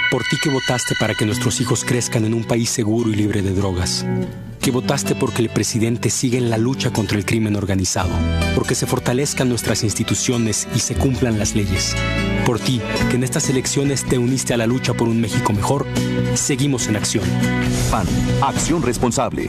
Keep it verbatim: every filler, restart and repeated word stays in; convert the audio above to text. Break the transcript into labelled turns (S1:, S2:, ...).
S1: Por ti que votaste para que nuestros hijos crezcan en un país seguro y libre de drogas. Que votaste porque el presidente siga en la lucha contra el crimen organizado. Porque se fortalezcan nuestras instituciones y se cumplan las leyes. Por ti, que en estas elecciones te uniste a la lucha por un México mejor, seguimos en acción.
S2: P A N, Acción Responsable.